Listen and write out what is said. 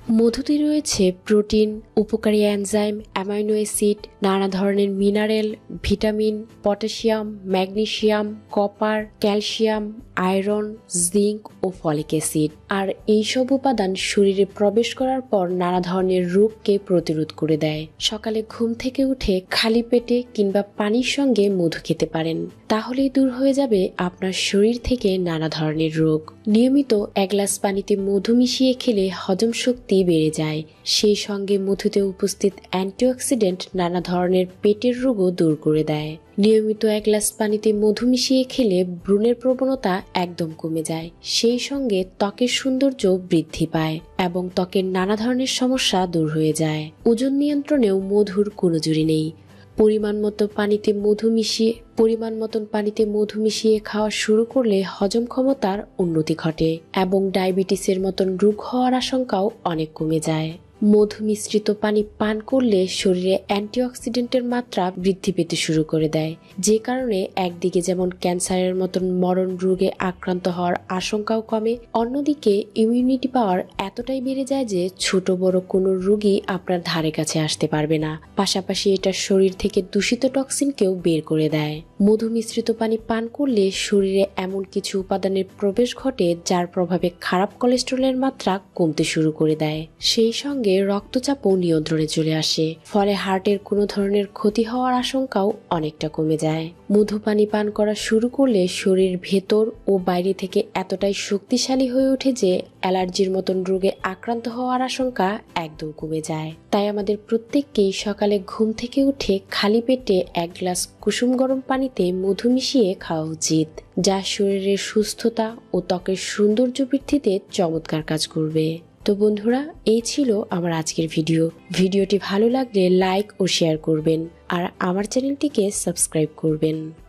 মধুতে রয়েছে প্রোটিন, উপকারী এনজাইম, অ্যামাইনো অ্যাসিড, নানা ধরনের mineral, vitamin, potassium, magnesium, copper, calcium, iron, zinc ও ফলিক অ্যাসিড। আর এইসব উপাদান শরীরে প্রবেশ করার পর নানা ধরনের রোগকে প্রতিরোধ করে দেয়। সকালে ঘুম থেকে উঠে খালি পেটে কিংবা পানির সঙ্গে মধু খেতে পারেন, তাহলেই দূর হয়ে যাবে আপনার শরীর থেকে নানা ধরনের রোগ। নিয়মিত 1 গ্লাস পানিতে মধু মিশিয়ে খেলে হজম শক্তি বেড়ে যায়। সেই সঙ্গে মধুতে উপস্থিত অ্যান্টিঅক্সিডেন্ট নানা ধরনের পেটের রোগও দূর করে দেয়। নিয়মিত 1 গ্লাস পানিতে মধু মিশিয়ে খেলে ব্রণের প্রবণতা একদম কমে যায়। সেই সঙ্গে ত্বকের সৌন্দর্য বৃদ্ধি পায় এবং ত্বকের নানা ধরনের সমস্যা দূর হয়ে যায়। ওজন নিয়ন্ত্রণেও মধুর কোনো জুড়ি নেই। পরিমাণ মতন পানিতে মধু মিশিয়ে খাওয়া শুরু করলে হজম ক্ষমতার উন্নতি ঘটে এবং ডায়াবেটিসের মতন রোগ হওয়ার আশঙ্কাও অনেক কমে যায়। মধু মিশ্রিত পানি পান করলে শরীরে অ্যান্টিঅক্সিডেন্টের মাত্রা বৃদ্ধি পেতে শুরু করে দেয়, যে কারণে একদিকে যেমন ক্যান্সারের মতন মরণ রোগে আক্রান্ত হওয়ার আশঙ্কাও কমে, অন্যদিকে ইমিউনিটি পাওয়ার এতটাই বেড়ে যায় যে ছোট বড় কোনো রোগী আপনার ধারে কাছে আসতে পারবে না। পাশাপাশি এটা শরীর থেকে দূষিত টক্সিনকেও বের করে দেয়। মধু মিশ্রিত পানি পান করলে শরীরে এমন কিছু উপাদানের প্রবেশ ঘটে যার প্রভাবে খারাপ কোলেস্টেরলের মাত্রা কমতে শুরু করে দেয়। সেই সঙ্গে রক্তচাপও নিয়ন্ত্রণে চলে আসে, ফলে হার্টের কোনো ধরনের ক্ষতি হওয়ার আশঙ্কাও অনেকটা কমে যায়। মধু পানি পান করা শুরু করলে শরীর ভেতর ও বাইরে থেকে এতটাই শক্তিশালী হয়ে ওঠে যে অ্যালার্জির মতন রোগে আক্রান্ত হওয়ার আশঙ্কা একদম কমে যায়। তাই আমাদের প্রত্যেককেই সকালে ঘুম থেকে উঠে খালি পেটে 1 গ্লাস কুসুম গরম পানিতে মধু মিশিয়ে খাওয়া উচিত, যা শরীরের সুস্থতা ও ত্বকের সৌন্দর্য বৃদ্ধিতে চমৎকার কাজ করবে। তো বন্ধুরা, এই ছিল আমার আজকের ভিডিওটি ভালো লাগলে লাইক ও শেয়ার করবেন আর আমার চ্যানেলটিকে সাবস্ক্রাইব করবেন।